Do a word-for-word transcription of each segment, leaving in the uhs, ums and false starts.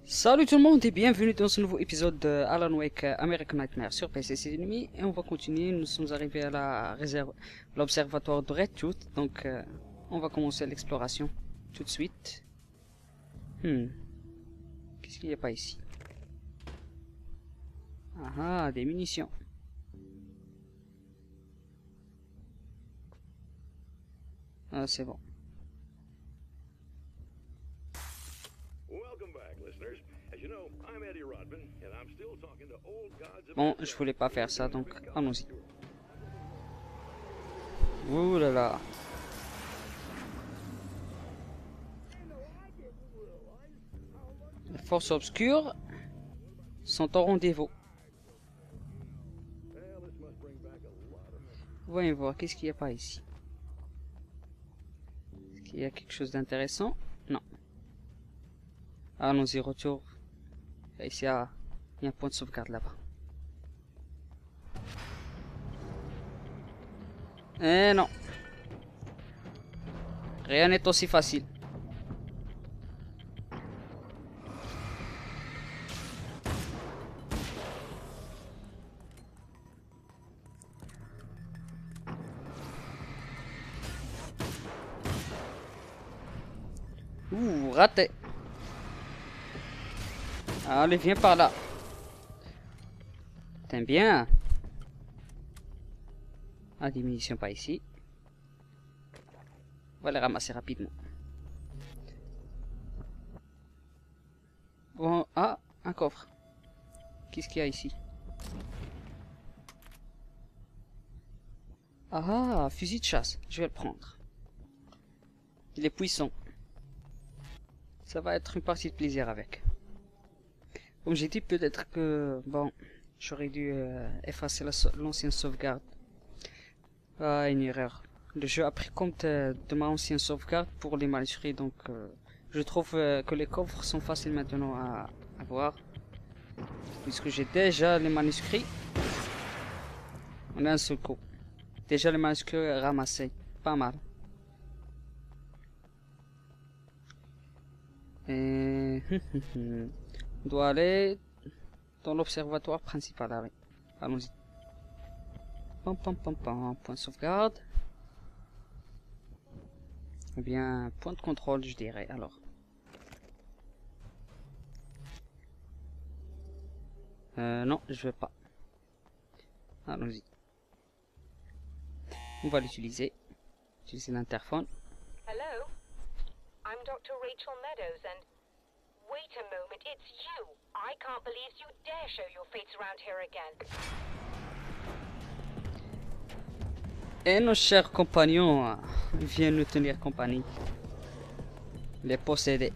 Salut tout le monde et bienvenue dans ce nouveau épisode de Alan Wake American Nightmare sur P C C Enemy et on va continuer. Nous sommes arrivés à la réserve, l'observatoire de Red Tooth, donc euh, on va commencer l'exploration tout de suite. Hmm. Qu'est-ce qu'il n'y a pas ici? Ah ah, des munitions. Ah, c'est bon. Bon, je voulais pas faire ça, donc allons-y. Ouh là là. Les forces obscures sont au rendez-vous. Voyons voir, qu'est-ce qu'il n'y a pas ici? Est-ce qu'il y a quelque chose d'intéressant? Non. Allons-y, retour. Ici, ah, il y a un point de sauvegarde là-bas. Eh non. Rien n'est aussi facile. Ouh, raté. Allez, viens par là. T'aimes bien? Ah, des munitions pas ici. On va les ramasser rapidement. Bon, ah, un coffre. Qu'est-ce qu'il y a ici? Ah, fusil de chasse. Je vais le prendre. Il est puissant. Ça va être une partie de plaisir avec. Comme j'ai dit, peut-être que... Bon, j'aurais dû euh, effacer l'ancienne sauvegarde. Ah, une erreur. Le jeu a pris compte euh, de ma ancienne sauvegarde pour les manuscrits, donc euh, je trouve euh, que les coffres sont faciles maintenant à avoir. Puisque j'ai déjà les manuscrits. On a un seul coup. Déjà les manuscrits ramassés. Pas mal. Et... on doit aller dans l'observatoire principal. Allez, allons-y. Pam pam pam pam. Point de sauvegarde. Ou bien point de contrôle, je dirais. Alors. Euh, non, je veux pas. Allons-y. On va l'utiliser. Utiliser l'interphone. Hello, I'm Doctor Rachel Meadows and... Wait a moment, it's you! I can't believe you dare show your face around here again. Et nos chers compagnons euh, viennent nous tenir compagnie. Les posséder.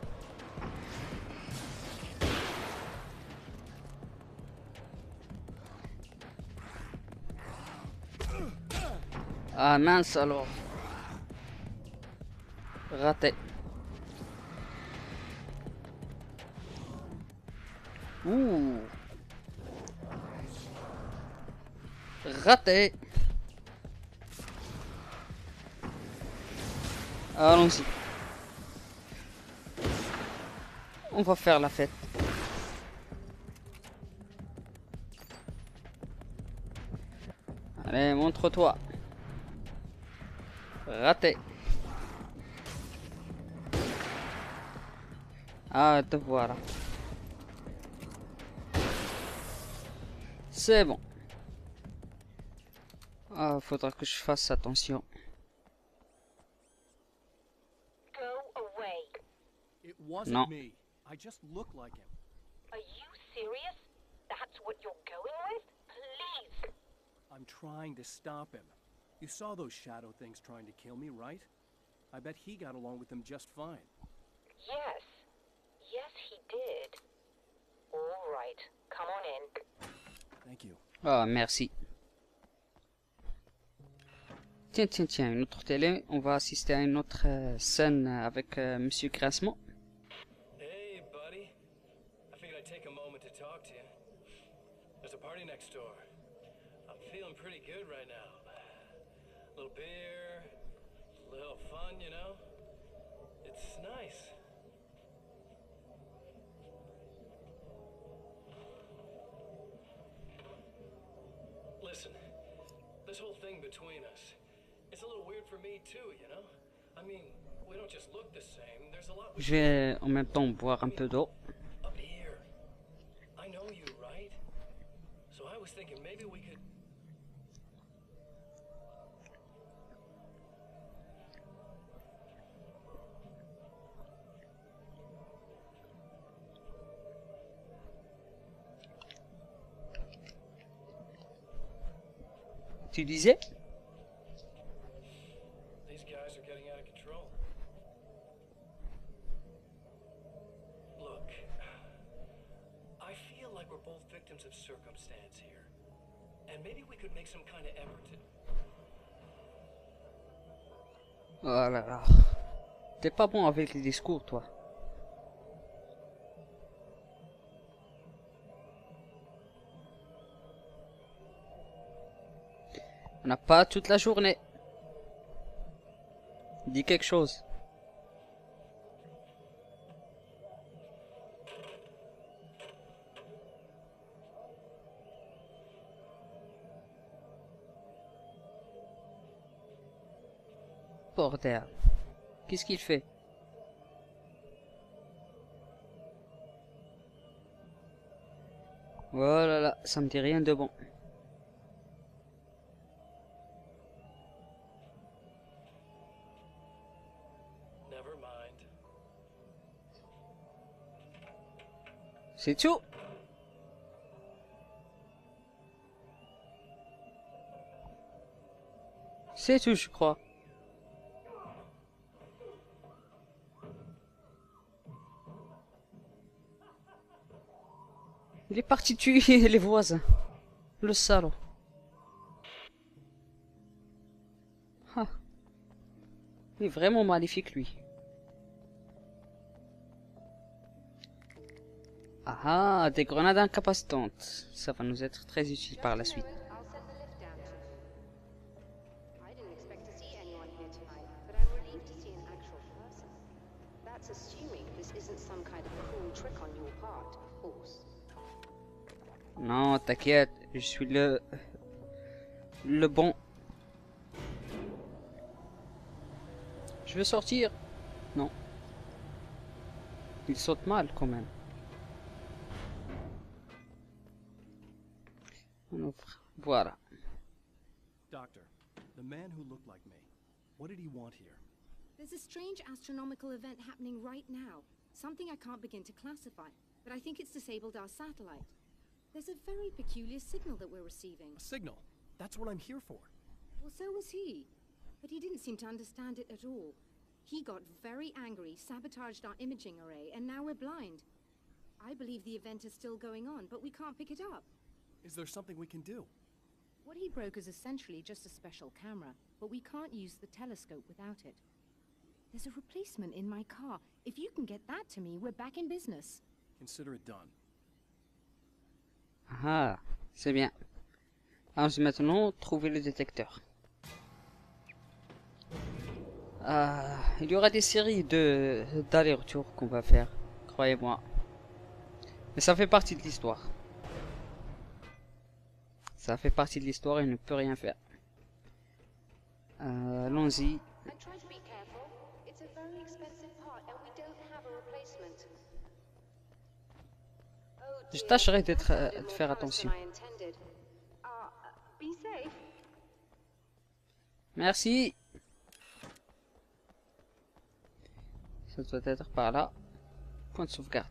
Ah mince alors. Raté. Ouh. Raté. Allons-y. On va faire la fête. Allez, montre-toi. Raté. Ah, te voilà. C'est bon. Ah, faudra que je fasse attention. Go away. It wasn't No. me. I just look like him. Are you serious? That's what you're going with? Please! I'm trying to stop him. You saw those shadow things trying to kill me, right? I bet he got along with them just fine. Yes. Yes, he did. All right. Come on in. Thank you. Ah, merci. Tiens, tiens, tiens, une autre télé. On va assister à une autre euh, scène avec euh, Monsieur Grassement. Hey, buddy. I figured I'd take a moment to talk to you. There's a party next door. I'm feeling pretty good right now. A little beer, a little fun, you know? It's nice. listen, this whole thing between us, it's a little weird for me too, you know? I mean, we don't just look the same. There's a lot we Je vais en même temps boire un peu d'eau. up here. I know you, right? So I was thinking maybe we could. Tu disais? These guys are getting out of control. Look, I feel like we're both victims of circumstance here. And maybe we could make some kind of effort to. Oh là là. T'es pas bon avec les discours, toi. On n'a pas toute la journée. Dis quelque chose. Bordel. Qu'est-ce qu'il fait? Oh là là, ça me dit rien de bon. Never mind. C'est tout. C'est tout, je crois. Il est parti tuer les voisins. Le salaud. Ah. Il est vraiment maléfique, lui. Ah ah, des grenades incapacitantes. Ça va nous être très utile par la suite. I'll send the lift down to. I didn't expect to see anyone here tonight, but I'm relieved to see an actual person. That's assuming this isn't some kind of cool trick on your part, of course. Non, t'inquiète, je suis le... le bon. Je veux sortir. Non. Il saute mal quand même. On ouvre. Voilà. Doctor, the man who looked like me, what did he want here? There's a strange astronomical event happening right now. Something I can't begin to classify, but I think it's disabled our satellite. There's a very peculiar signal that we're receiving. A signal. That's what I'm here for. Well, so was he. But he didn't seem to understand it at all. He got very angry, sabotaged our imaging array, and now we're blind. I believe the event is still going on, but we can't pick it up. Is there something we can do? What he broke is essentially just a special camera, but we can't use the telescope without it. There's a replacement in my car. If you can get that to me, we're back in business. Consider it done. Ah, c'est bien. Alors maintenant, trouver le détecteur. Ah, il y aura des séries de d'allers-retours qu'on va faire, croyez-moi. Mais ça fait partie de l'histoire. Ça fait partie de l'histoire et on ne peut rien faire. Euh, Allons-y. And try to be careful. It's a very expensive part, and we don't have a replacement. Oh, Je dear. tâcherai d'être, That euh, sounded de more faire callous attention. than I intended. Uh, be safe. Merci. Ça doit être par là. Point de sauvegarde.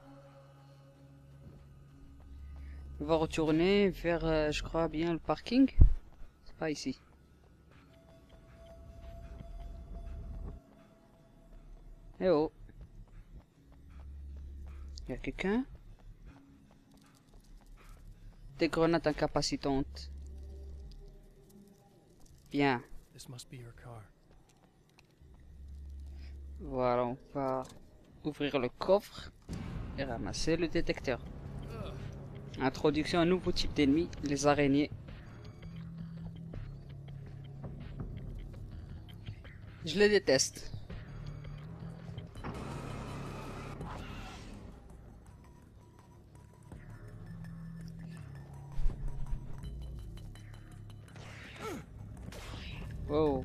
On va retourner vers, euh, je crois bien, le parking. C'est pas ici. Eh oh. Il y a quelqu'un? Des grenades incapacitantes. Bien. This must be your car. Voilà, on va ouvrir le coffre et ramasser le détecteur. Introduction à un nouveau type d'ennemi, les araignées. Je les déteste. Wow.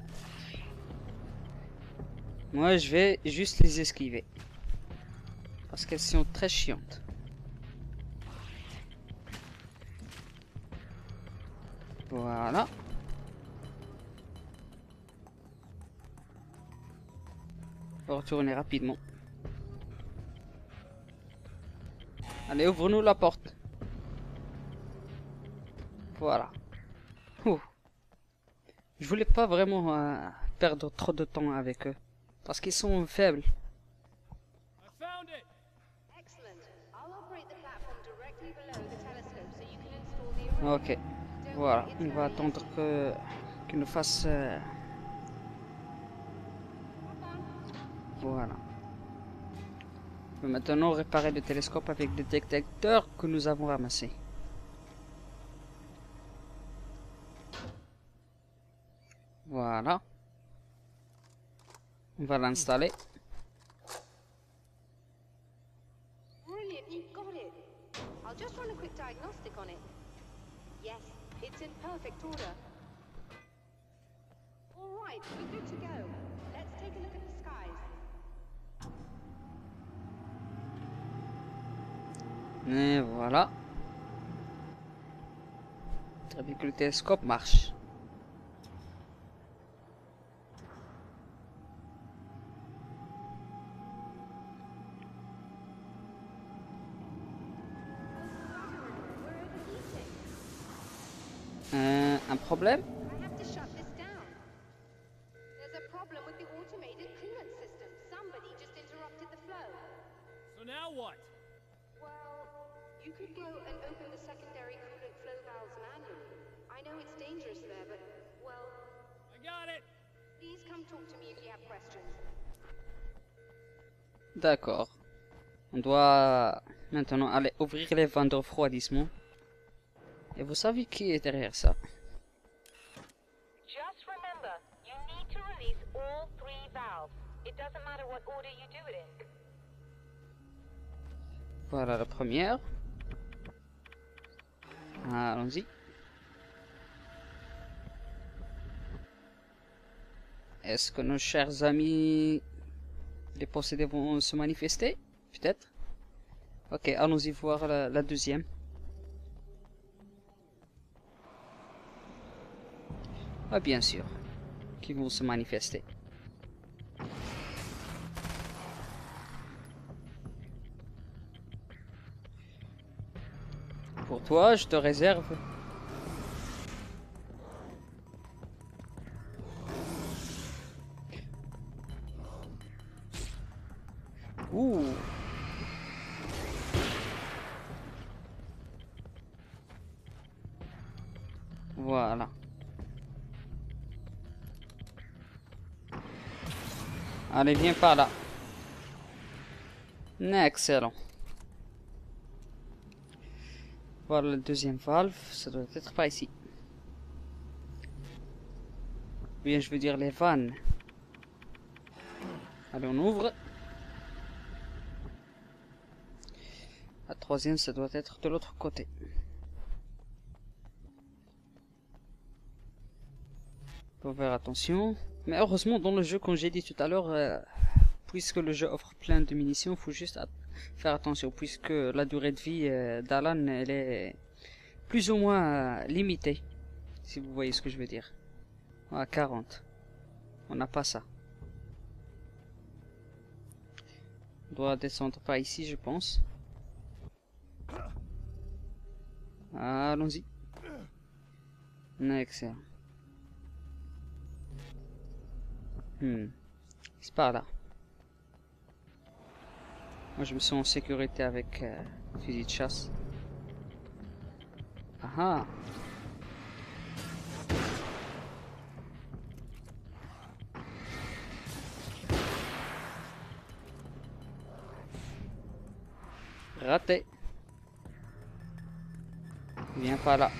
Moi, je vais juste les esquiver. Parce qu'elles sont très chiantes. Voilà. On va retourner rapidement. Allez, ouvre-nous la porte. Voilà. Ouh. Je voulais pas vraiment euh, perdre trop de temps avec eux. Parce qu'ils sont faibles. I found it. Excellent. I'll operate the platform directly below the telescope so you can install the array. Ok. Voilà. On va attendre que qu'il nous fasse... euh, Voilà. On peut maintenant réparer le télescope avec des détecteurs que nous avons ramassés. Voilà. On va l'installer. Brilliant, you got it. I'll just run a quick diagnostic on it. Yes, it's in perfect order. All right, we're good to go. Let's take a look at the skies. Et voilà. Très bien que le télescope marche. Euh, un problème? I have to shut this down. There's a problem with the automated coolant system. Somebody just interrupted the flow. So now what? Well, you could go and open the secondary coolant flow valves manually. I know it's dangerous there, but, well, I got it. please come talk to me if you have questions. D'accord. On doit maintenant aller ouvrir les vannes de refroidissement. Et vous savez qui est derrière ça? Just remember, you need to release all three valves. It doesn't matter what order you do it in. Voilà la première. Allons-y. Est-ce que nos chers amis les possédés vont se manifester? Peut-être. Ok, allons-y voir la, la deuxième. Ah, bien sûr, qui vont se manifester. Pour toi, je te réserve. Ouh. Voilà. Allez, viens par là. Excellent. Voilà le deuxième valve. Ça doit être par ici. Bien, je veux dire les vannes. Allez, on ouvre. La troisième, ça doit être de l'autre côté. Faut faire attention. Mais heureusement, dans le jeu, comme j'ai dit tout à l'heure, euh, puisque le jeu offre plein de munitions, il faut juste at faire attention, puisque la durée de vie euh, d'Alan, elle est plus ou moins euh, limitée, si vous voyez ce que je veux dire. À quarante. On n'a pas ça. On doit descendre par ici, je pense. Allons-y. Excellent. Hmm. C'est par là. Moi je me sens en sécurité avec euh, fusil de chasse. Ah ah. Raté. Viens par là.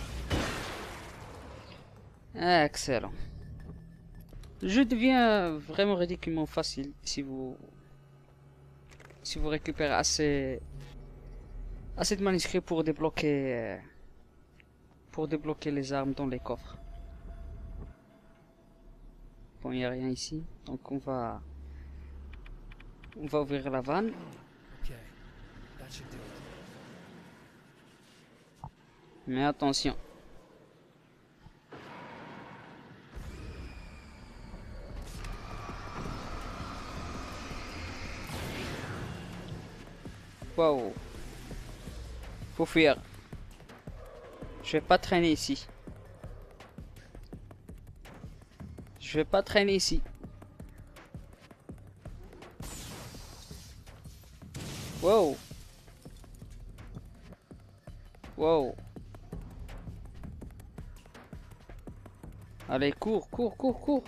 Excellent. Le jeu devient vraiment ridiculement facile si vous si vous récupérez assez assez de manuscrits pour débloquer euh, pour débloquer les armes dans les coffres. Bon, il n'y a rien ici. Donc on va... On va ouvrir la vanne. Okay, that should do it. Mais attention. Waouh. Faut fuir. Je vais pas traîner ici. Je vais pas traîner ici. Wow. Wow. Allez, cours, cours, cours, cours.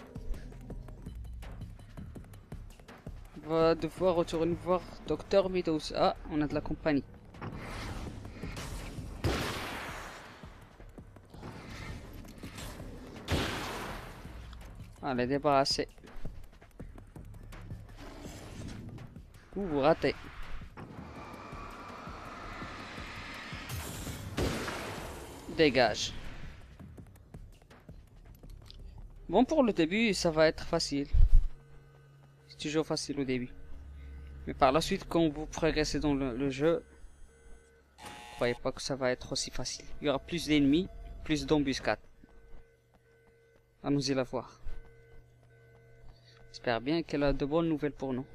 On va devoir retourner voir Docteur Meadows. Ah, on a de la compagnie. Allez, débarrassé. Ouh, raté. Dégage. Bon, pour le début, ça va être facile. C'est toujours facile au début. Mais par la suite, quand vous progressez dans le, le jeu, croyez pas que ça va être aussi facile. Il y aura plus d'ennemis, plus d'embuscades. Allons-y la voir. J'espère bien qu'elle a de bonnes nouvelles pour nous.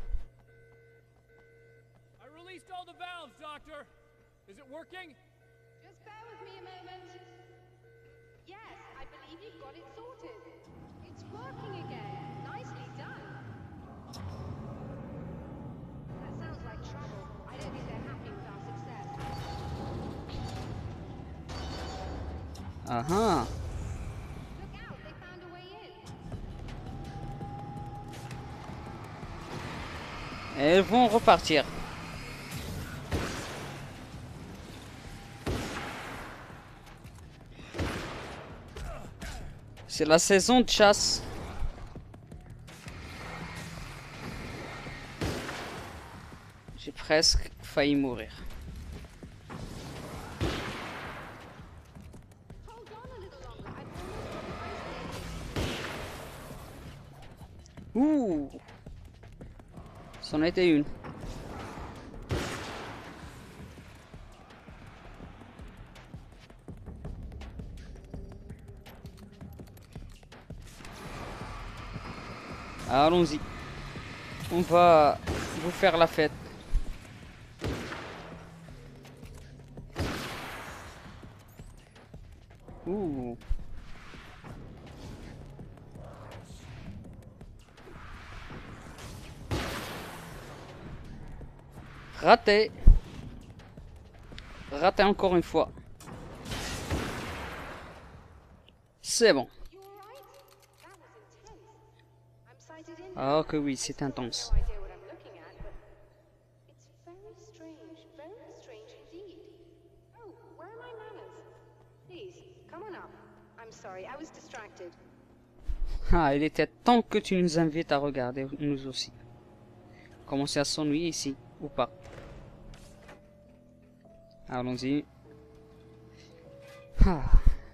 I released all the valves, Doctor. Is it working? Just bear with me a moment. Yes, I believe you've got it sorted. It's working again. Nicely done. That sounds like trouble. I don't think they're happy with our success. Ah ah. Look out, they found a way in. Elles vont repartir. C'est la saison de chasse. J'ai presque failli mourir. Hold on a little longer. I've almost got the Ouh. C'en a été une. Allons-y. On va vous faire la fête. Ouh. Raté. Raté encore une fois. C'est bon. You all right? That was intense. I'm sighted in. Ah que oui, c'est intense. No idea what I'm looking at, but it's very strange, very strange indeed. Oh, where are my manners? Please, come on up. I'm sorry, I was distracted. Ah, il était temps que tu nous invites à regarder, nous aussi. Commencer à s'ennuyer ici, ou pas. Allons-y. Ah.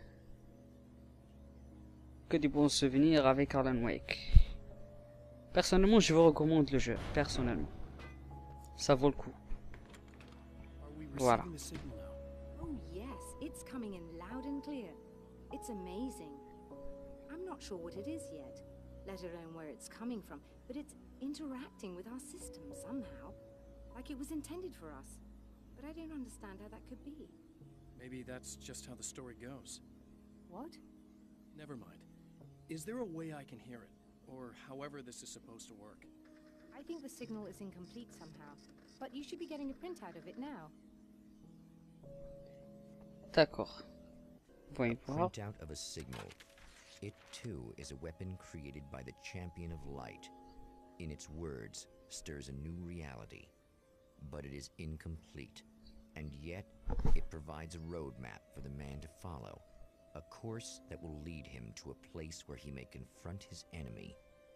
Que des bons souvenirs avec Alan Wake. Personnellement, je vous recommande le jeu. Personnellement. Ça vaut le coup. Are we Voilà. receiving the signal now? Oh, yes, it's coming in loud and clear. It's amazing. I'm not sure what it is yet, let alone where it's coming from, but it's interacting with our system somehow, like it was intended for us. But I don't understand how that could be. Maybe that's just how the story goes. What? Never mind. Is there a way I can hear it? Or however this is supposed to work? I think the signal is incomplete somehow, but you should be getting a printout of it now. D'accord. Voyons voir. Printout of a signal. It too is a weapon created by the Champion of Light. In its words, stirs a new reality. But it is incomplete. And yet, it provides a roadmap for the man to follow. A course that will lead him to a place where he may confront his enemy.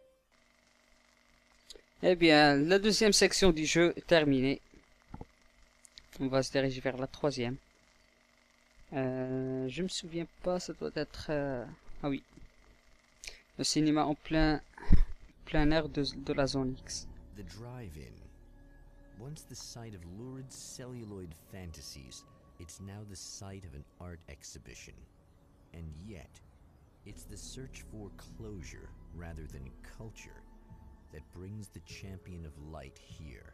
Eh bien, la deuxième section du jeu est terminée. On va se diriger vers la troisième. Euh, je me souviens pas, ça doit être... Euh... Ah oui. Le cinéma en plein, plein air de, de la zone X. The drive-in. Once the site of lurid celluloid fantasies, it's now the site of an art exhibition. And yet, it's the search for closure rather than culture that brings the champion of light here.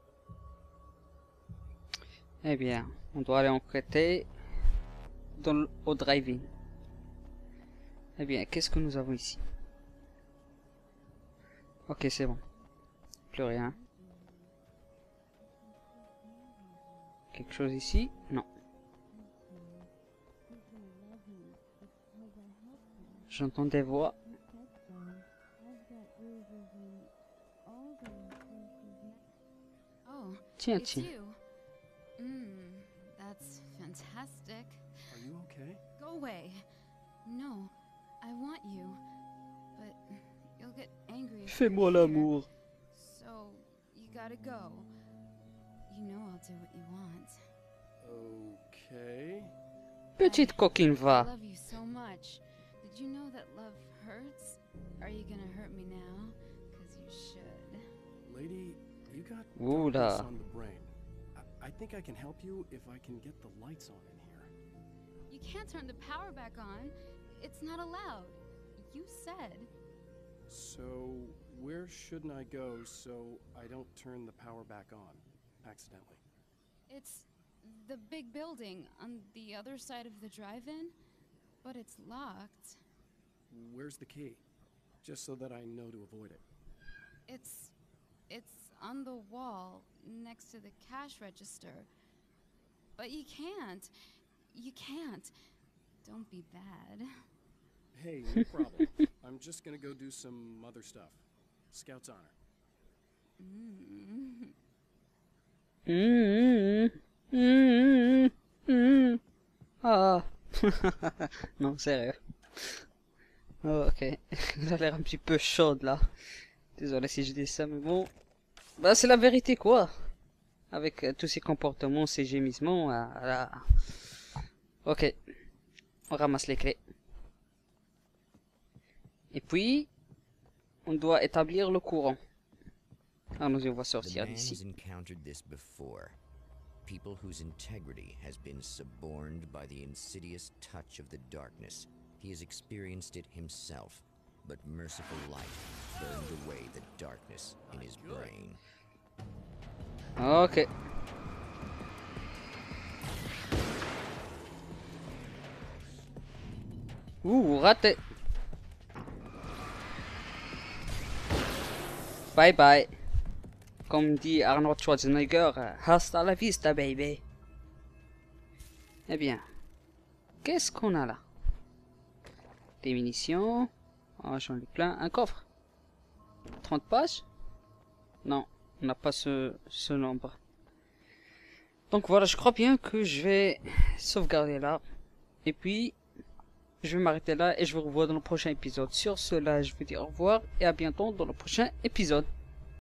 Eh bien, on doit aller enquêter dans le, au drive-in. Eh bien, qu'est-ce que nous avons ici? Ok, c'est bon. Plus rien. Quelque chose ici? Non. J'entends des voix. Oh, Tiens, it's tiens. you. Mmm, that's fantastic. Are you okay? Go away. No, I want you. But you'll get angry if you're Fais-moi here. l'amour. So, you gotta go. You know I'll do what you want. Okay. Petite coquine I va. love you so much. Did you know that love hurts? Are you gonna hurt me now? Cause you should. Lady, you got Ooh darkness da. on the brain. I, I think I can help you if I can get the lights on in here. You can't turn the power back on. It's not allowed. You said. So, where shouldn't I go so I don't turn the power back on accidentally? It's the big building on the other side of the drive-in, but it's locked. Where's the key? Just so that I know to avoid it. It's it's on the wall next to the cash register. But you can't. You can't. Don't be bad. Hey, no problem. I'm just gonna go do some other stuff. Scout's honor. Mm. Mmh, mmh, mmh. Ah. Non, sérieux. Oh, ok. Elle a l'air un petit peu chaude là. Désolé si je dis ça, mais bon. Bah, c'est la vérité quoi. Avec euh, tous ces comportements, ces gémissements. Euh, là. Ok. On ramasse les clés. Et puis, on doit établir le courant. Alors nous on va The sortir man's d'ici. encountered this before. People whose integrity has been suborned by the insidious touch of the darkness. He has experienced it himself, but merciful light burned away the darkness in his brain. Ok. Ouh, raté. Bye bye. Comme dit Arnold Schwarzenegger, hasta la vista, baby. Eh bien, qu'est-ce qu'on a là? Des munitions. Oh, j'en ai plein. Un coffre. trente pages? Non, on n'a pas ce, ce nombre. Donc voilà, je crois bien que je vais sauvegarder là. Et puis, je vais m'arrêter là et je vous revois dans le prochain épisode. Sur cela, je vous dis au revoir et à bientôt dans le prochain épisode.